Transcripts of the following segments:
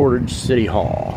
Portage City Hall.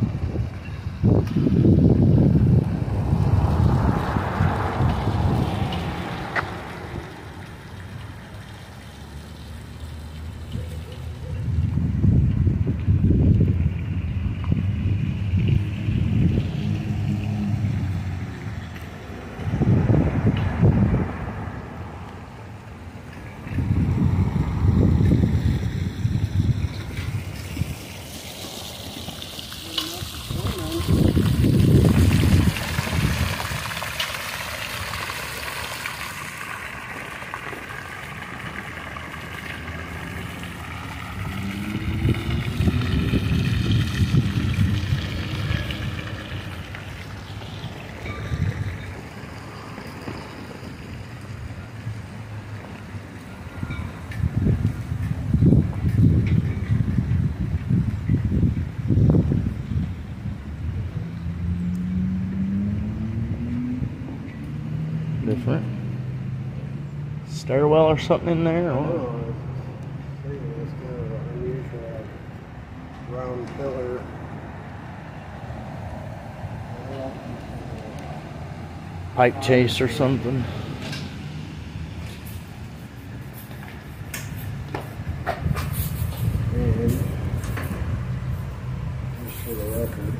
Different stairwell or something in there? Oh, it's kind of an unusual round pillar. Pipe chase or something? And just for the record,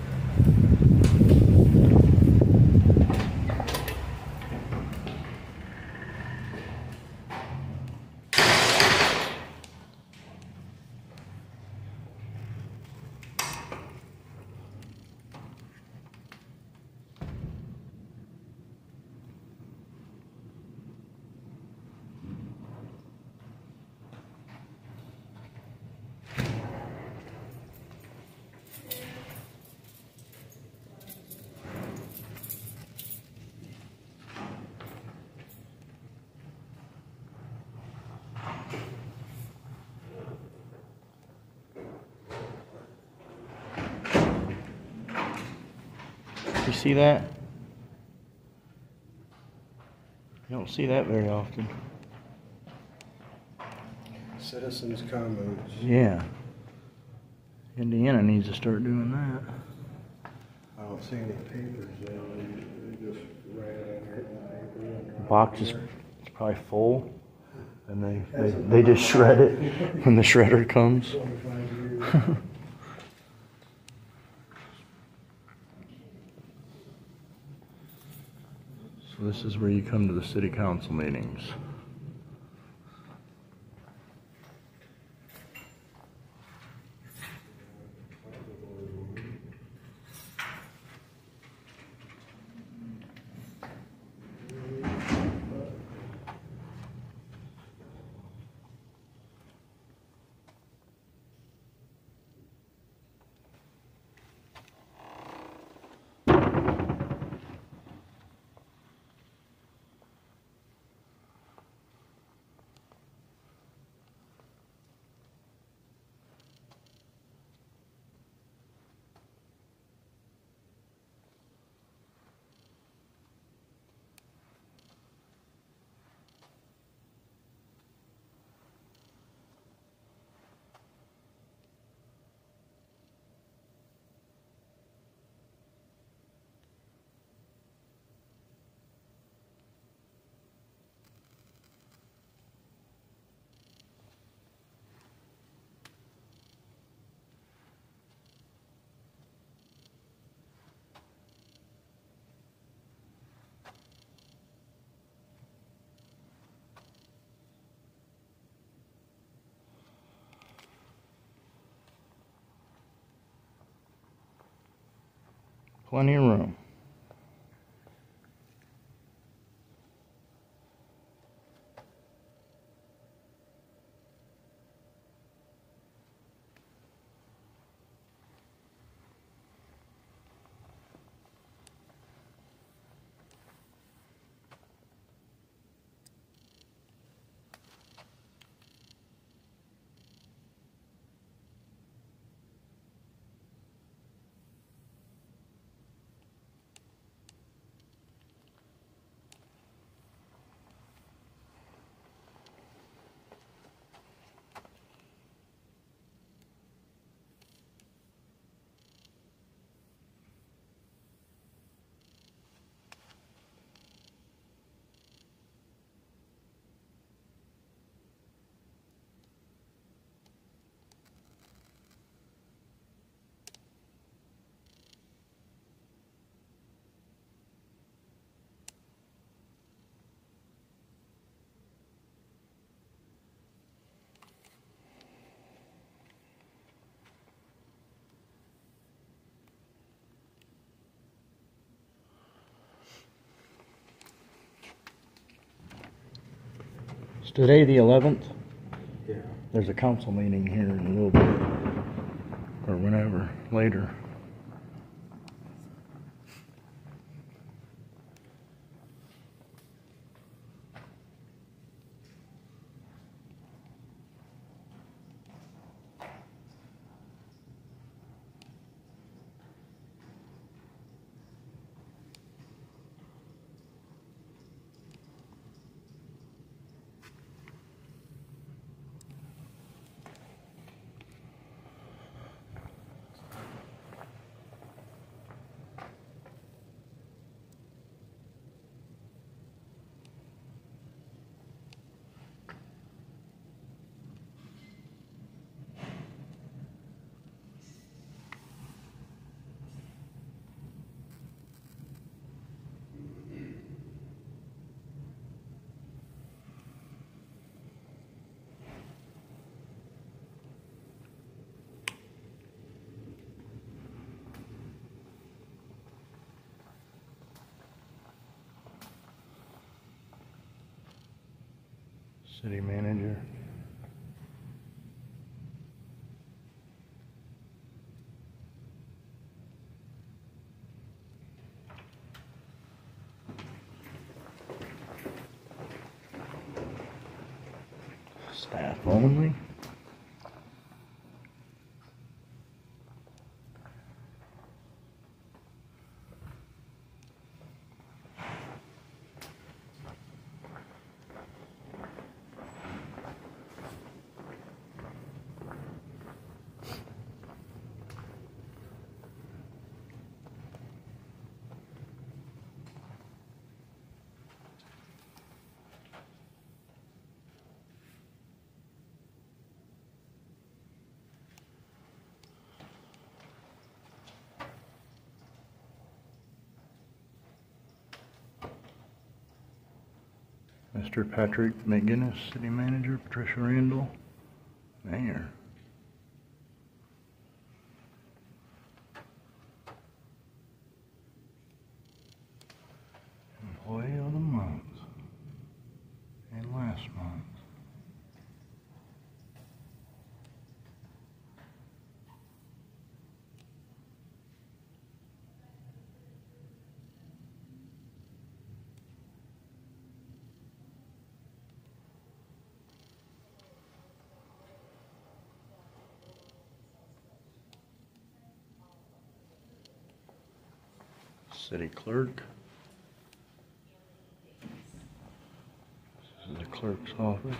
You see that? You don't see that very often. citizens' comments. Yeah. Indiana needs to start doing that. I don't see any papers there. They just ran it in the paper. The box is it's probably full, and they just shred it when the shredder comes. 25 years. So this is where you come to the city council meetings. Plenty of room. today the 11th? Yeah. There's a council meeting here in a little bit, or whenever, later. City manager. Staff only. Mr. Patrick McGinnis, city manager. Patricia Randall, mayor. Employee of the month and last month. City clerk. This is the clerk's office.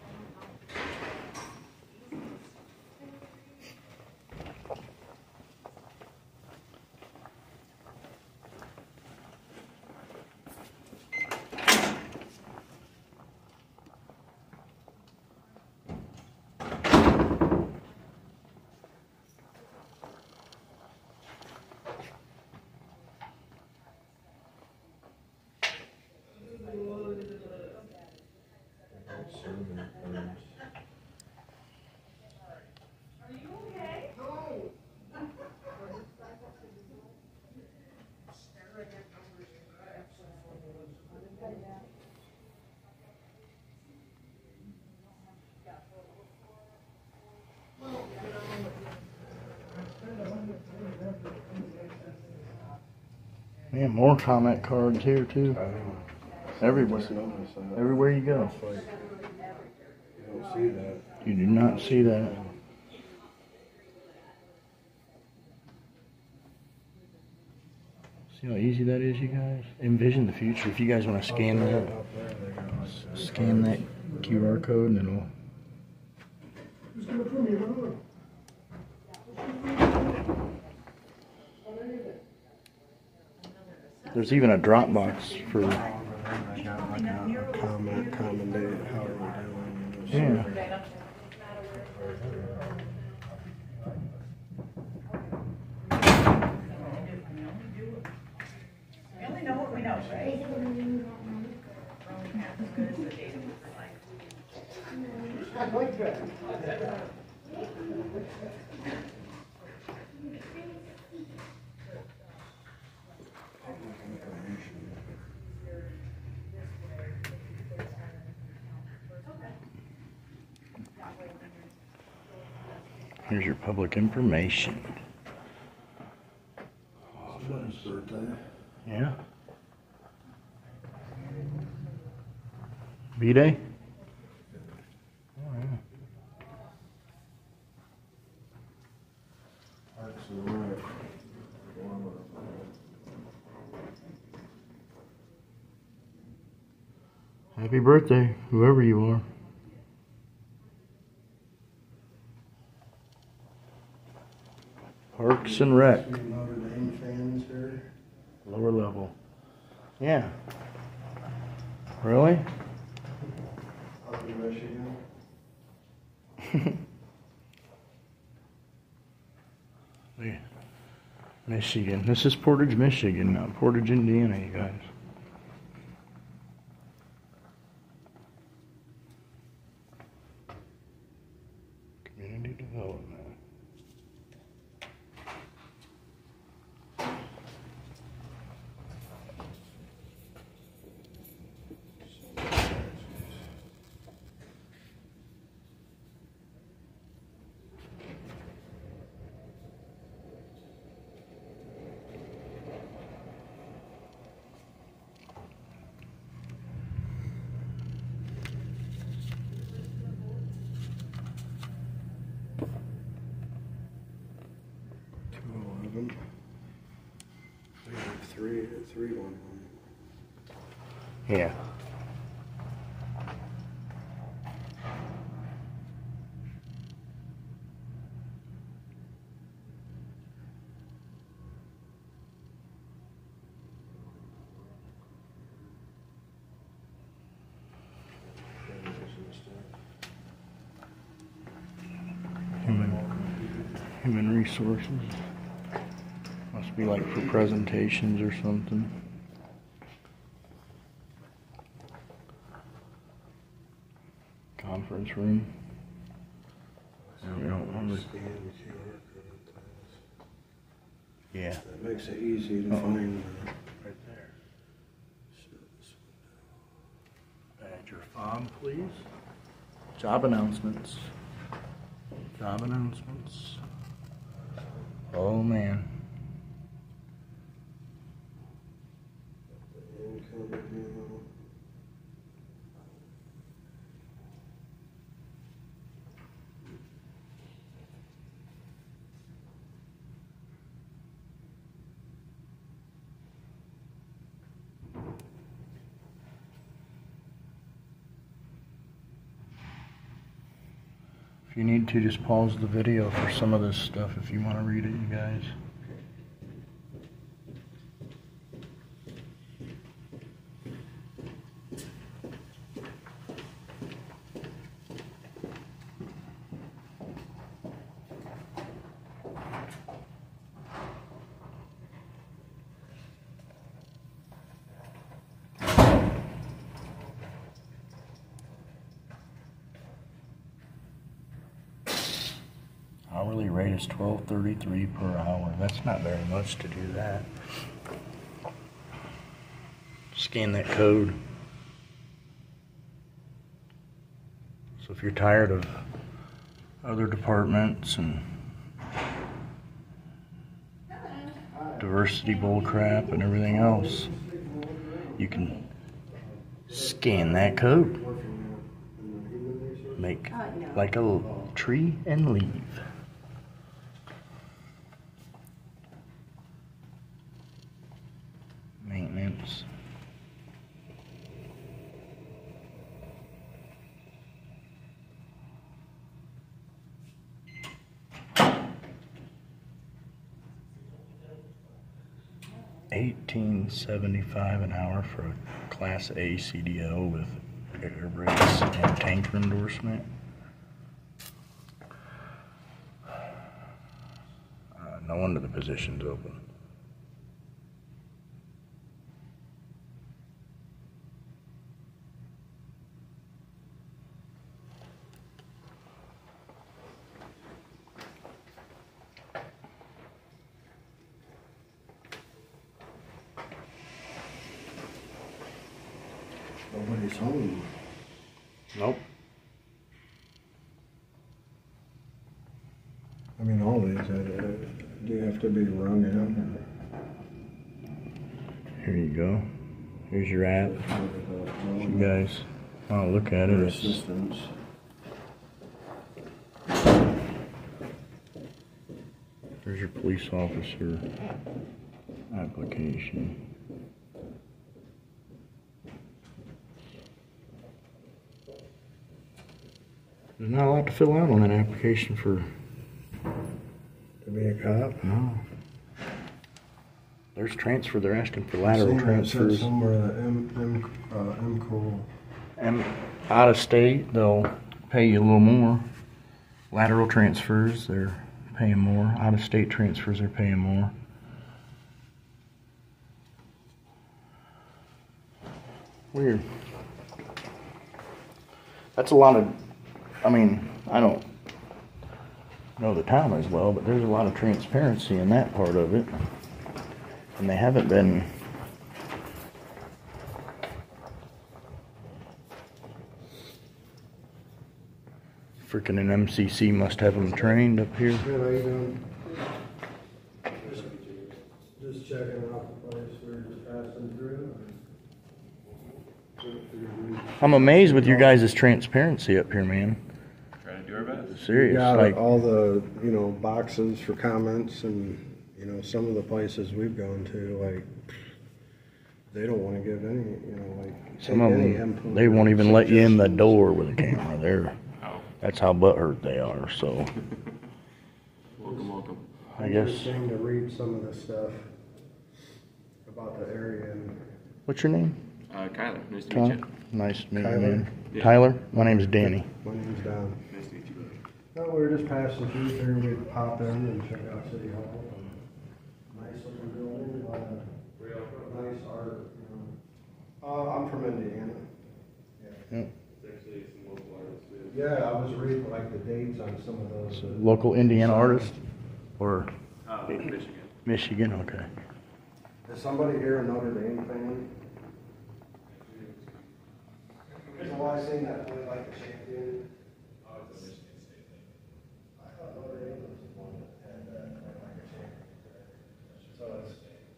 Man, more comment cards here too. Everywhere. Everywhere you go. You don't see that. You do not see that. See how easy that is, you guys? Envision the future. If you guys want to scan that, scan that QR code and it'll... There's even a Dropbox for... I got like a comment day, how are we doing? Yeah. We only know what we know, right? We're only half as good as the data we provide. Here's your public information. Son's birthday. Yeah. B-Day? Oh, yeah. Parks and Rec. Happy birthday, whoever you are. Parks and Rec. Any Notre Dame fans here? Lower level. Yeah. Really? Up in Michigan? Yeah. Michigan. This is Portage, Michigan, not Portage, Indiana, you guys. Community development. We have three on one. Yeah. Human resources. Must be like for presentations or something. Conference room. Yeah, we don't want to. Scan the QR code. Yeah. That makes it easy to find. Right there. Add your fob, please. Job announcements. Job announcements. Oh man. Income review. If you need to, just pause the video for some of this stuff if you want to read it, you guys. Hourly rate is $12.33 per hour. That's not very much to do that. Scan that code. So if you're tired of other departments and diversity bullcrap and everything else, you can scan that code. Make like a tree and leave. Maintenance. $18.75 an hour for a Class A CDL with air brakes and tanker endorsement. No wonder the position's open. Nobody's home. Nope. Do you have to be rung in? Here you go. Here's your app. Or You guys, oh, look at it. your It's, assistance? there's your police officer application. There's not a lot to fill out on that application for. To be a cop? No. There's transfer. They're asking for lateral Seen that said transfers. somewhere that MCOL. And out of state, they'll pay you a little more. Lateral transfers, they're paying more. Out of state transfers, they're paying more. Weird. That's a lot of, I mean, I don't know the town as well, but there's a lot of transparency in that part of it. And they haven't been. Freaking an MCC must have them trained up here. Good, how you doing? Just checking out the place we're just passing through. I'm amazed with your guys' transparency up here, man. Trying to do our best. Serious. Got Like, all the, boxes for comments and, some of the places we've gone to, like, they don't want to give any, some of take any them, input they or won't even let you in the suggestions. door with a camera. They're, Oh, that's how butthurt they are. So, welcome. I guess. Interesting to read some of the stuff about the area and What's your name? Kyler, nice to meet Tyler. you. Nice to meet you, Tyler? man. Yeah. Tyler. My name's Danny. my name's Don. Nice to meet you, brother. No, we were just passing through here, we'd pop in and check out City Hall. Nice looking building, a lot of nice art, I'm from Indiana. Yep. Actually, some local artists. Yeah, I was reading like the dates on some of those. Local Indiana artist or Michigan. Michigan? Okay. Is somebody here a Notre Dame fan? Well, I seen that play like a champion. Oh, it's a Michigan State thing. I thought Notre Dame was the one that had that play like a champion. So it's.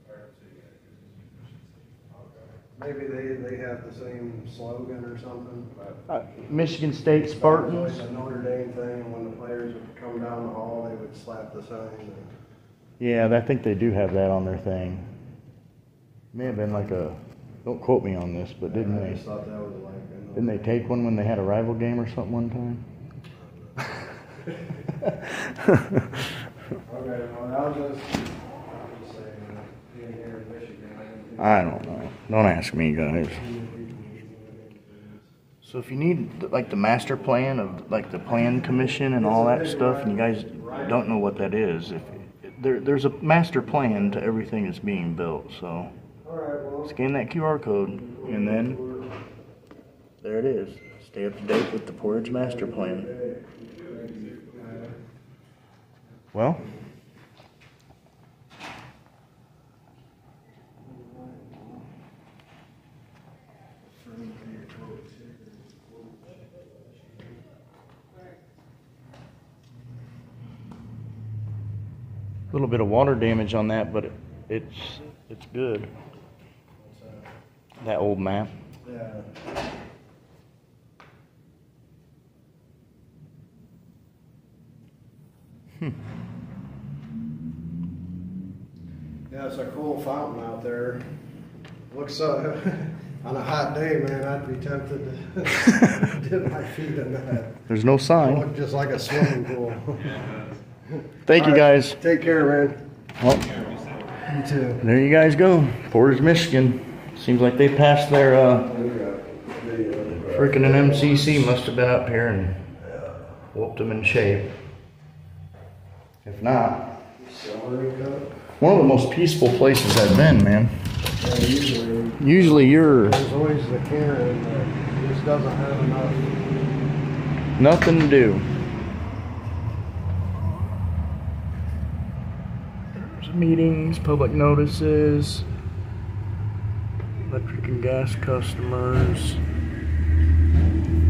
Maybe they have the same slogan or something, but. Michigan State Spartans. It's a Notre Dame thing, when the players would come down the hall, they would slap the sign. And Yeah, I think they do have that on their thing. May have been like a. Don't quote me on this, but didn't I they? just thought that was like. Didn't they take one when they had a rival game or something one time? Okay, well, I was just saying, being here in Michigan, I didn't think. I don't know. Don't ask me, guys. So if you need like the master plan of like the plan commission and all that stuff, and you guys don't know what that is, if there's a master plan to everything that's being built. So All right, well. scan that QR code, and then there it is. Stay up to date with the Portage master plan. Well. A little bit of water damage on that, but it's good. That old map. Yeah. Yeah, it's a cool fountain out there. Looks on a hot day, man, I'd be tempted to dip my feet in that. There's no It sign. looked just like a swimming pool. Thank you, All right, guys. Take care, man. Well, You too. there you guys go. Portage, Michigan. Seems like they passed their freaking an MCC must have been up here and whooped them in shape. If not, Celery cup? one of the most peaceful places I've been, man. Yeah, usually Usually you're there's always the Karen that just doesn't have enough. nothing to do. There's meetings, public notices, electric and gas customers,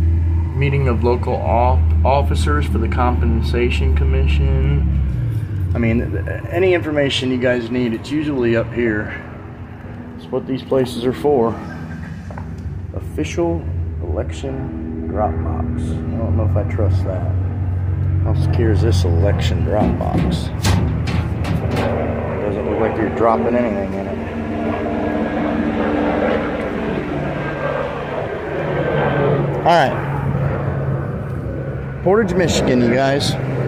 meeting of local officers for the Compensation Commission, I mean, any information you guys need, it's usually up here. It's what these places are for. Official election drop box. I don't know if I trust that. How secure is this election drop box? Doesn't look like you're dropping anything in it. Alright. Portage, Michigan, you guys.